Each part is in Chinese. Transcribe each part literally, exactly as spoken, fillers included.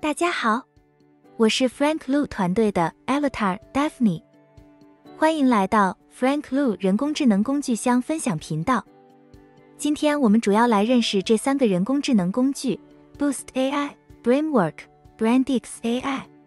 大家好，我是 Frank Lu 团队的 Avatar Daphne， 欢迎来到 Frank Lu 人工智能工具箱分享频道。今天我们主要来认识这三个人工智能工具 Boost A I、Brainwork、Brandix A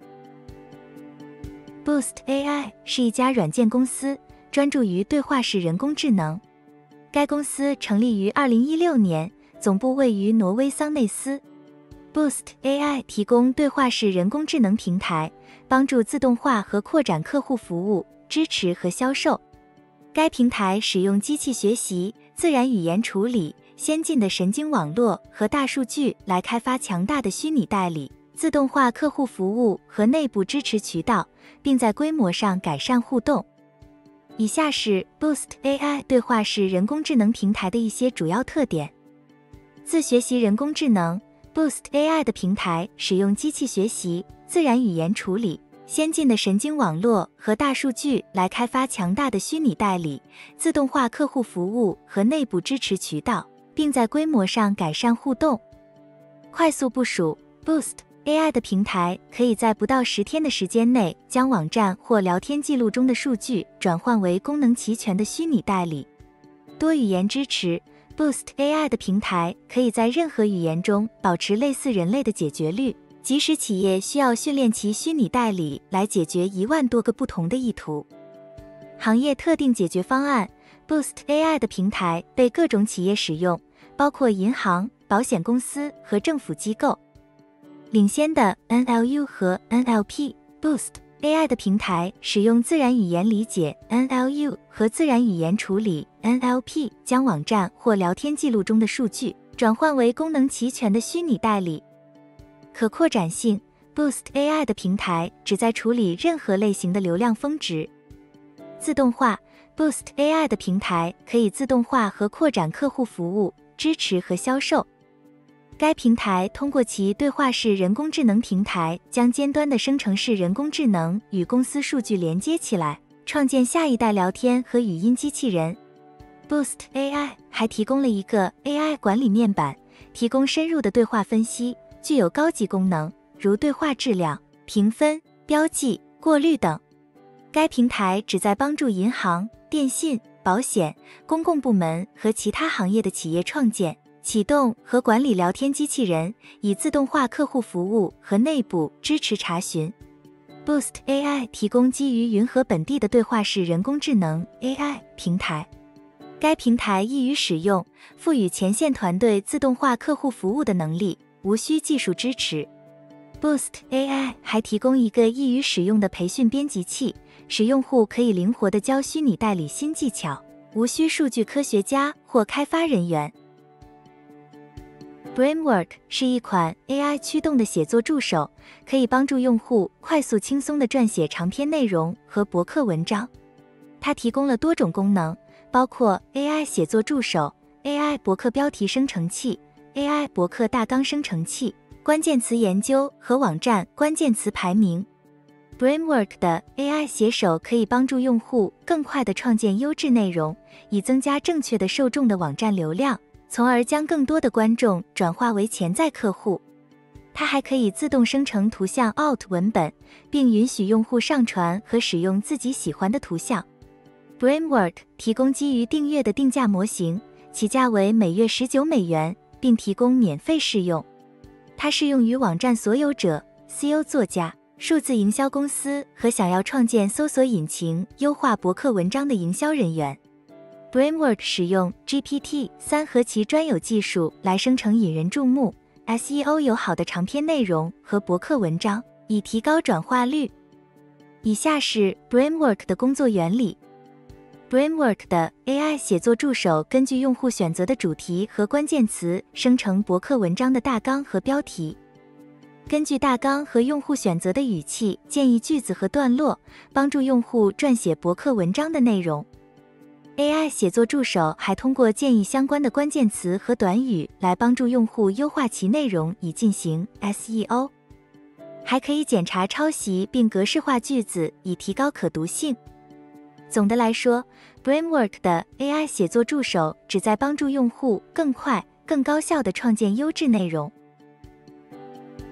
I。Boost A I 是一家软件公司，专注于对话式人工智能。该公司成立于二零一六年，总部位于挪威桑内斯。Boost A I 提供对话式人工智能平台，帮助自动化和扩展客户服务，支持和销售。该平台使用机器学习、自然语言处理、先进的神经网络和大数据来开发强大的虚拟代理，自动化客户服务和内部支持渠道，并在规模上改善互动。以下是 Boost A I 对话式人工智能平台的一些主要特点。自学习人工智能Boost A I 的平台使用机器学习、自然语言处理、先进的神经网络和大数据来开发强大的虚拟代理，自动化客户服务和内部支持渠道，并在规模上改善互动。快速部署 Boost A I 的平台可以在不到十天的时间内将网站或聊天记录中的数据转换为功能齐全的虚拟代理。多语言支持Boost A I 的平台可以在任何语言中保持类似人类的解决率，即使企业需要训练其虚拟代理来解决一万多个不同的意图。行业特定解决方案 Boost A I 的平台被各种企业使用，包括银行、保险公司和政府机构。领先的 N L U 和 N L P Boost A I 的平台使用自然语言理解 N L U 和自然语言处理 N L P， 将网站或聊天记录中的数据转换为功能齐全的虚拟代理。可扩展性 Boost A I 的平台旨在处理任何类型的流量峰值。自动化 Boost A I 的平台可以自动化和扩展客户服务，支持和销售。该平台通过其对话式人工智能平台，将尖端的生成式人工智能与公司数据连接起来，创建下一代聊天和语音机器人。Boost A I 还提供了一个 A I 管理面板，提供深入的对话分析，具有高级功能，如对话质量、评分、标记、过滤等。该平台旨在帮助银行、电信、保险、公共部门和其他行业的企业创建、启动和管理聊天机器人，以自动化客户服务和内部支持查询。Boost A I 提供基于云和本地的对话式人工智能 A I 平台。该平台易于使用，赋予前线团队自动化客户服务的能力，无需技术支持。Boost A I 还提供一个易于使用的培训编辑器，使用户可以灵活地教虚拟代理新技巧，无需数据科学家或开发人员。Brainwork 是一款 A I 驱动的写作助手，可以帮助用户快速轻松地撰写长篇内容和博客文章。它提供了多种功能，包括 A I 写作助手、A I 博客标题生成器、A I 博客大纲生成器、关键词研究和网站关键词排名。Brainwork 的 A I 写手可以帮助用户更快地创建优质内容，以增加正确的受众的网站流量，从而将更多的观众转化为潜在客户。它还可以自动生成图像 Alt 文本，并允许用户上传和使用自己喜欢的图像。Brainwork 提供基于订阅的定价模型，起价为每月十九美元，并提供免费试用。它适用于网站所有者、S E O 作家、数字营销公司和想要创建搜索引擎优化博客文章的营销人员。Brainwork 使用 G P T 三 和其专有技术来生成引人注目、S E O 友好的长篇内容和博客文章，以提高转化率。以下是 Brainwork 的工作原理。Brainwork 的 A I 写作助手根据用户选择的主题和关键词生成博客文章的大纲和标题。根据大纲和用户选择的语气建议句子和段落，帮助用户撰写博客文章的内容。A I 写作助手还通过建议相关的关键词和短语来帮助用户优化其内容以进行 S E O， 还可以检查抄袭并格式化句子以提高可读性。总的来说 ，Brainwork 的 A I 写作助手旨在帮助用户更快、更高效地创建优质内容。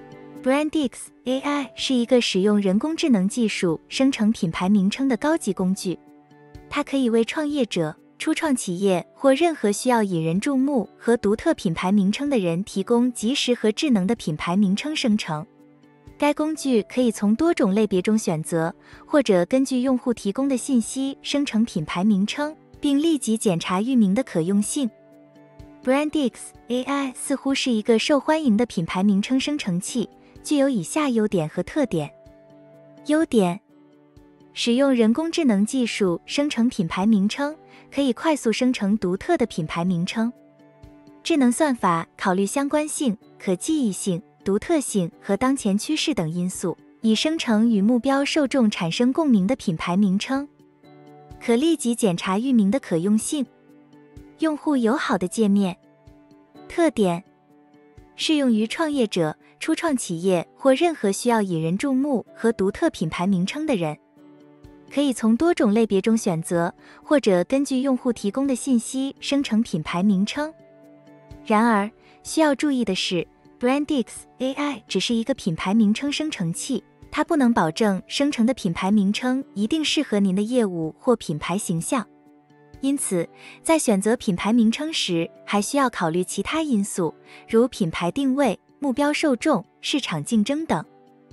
Brandix A I 是一个使用人工智能技术生成品牌名称的高级工具，它可以为创业者、初创企业或任何需要引人注目和独特品牌名称的人提供及时和智能的品牌名称生成。该工具可以从多种类别中选择，或者根据用户提供的信息生成品牌名称，并立即检查域名的可用性。Brandix A I 似乎是一个受欢迎的品牌名称生成器，具有以下优点和特点。优点：使用人工智能技术生成品牌名称，可以快速生成独特的品牌名称。智能算法考虑相关性、可记忆性、独特性和当前趋势等因素，以生成与目标受众产生共鸣的品牌名称。可立即检查域名的可用性。用户友好的界面。特点：适用于创业者、初创企业或任何需要引人注目和独特品牌名称的人。可以从多种类别中选择，或者根据用户提供的信息生成品牌名称。然而，需要注意的是， Brandix A I 只是一个品牌名称生成器，它不能保证生成的品牌名称一定适合您的业务或品牌形象。因此，在选择品牌名称时，还需要考虑其他因素，如品牌定位、目标受众、市场竞争等。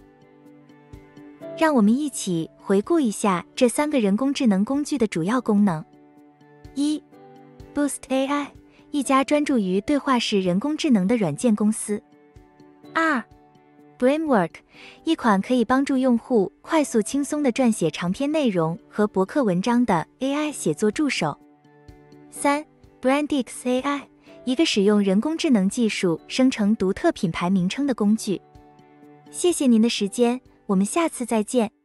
让我们一起回顾一下这三个人工智能工具的主要功能。一、Boost A I， 一家专注于对话式人工智能的软件公司。二、Brainwork， 一款可以帮助用户快速轻松地撰写长篇内容和博客文章的 A I 写作助手。三、Brandix A I， 一个使用人工智能技术生成独特品牌名称的工具。谢谢您的时间，我们下次再见。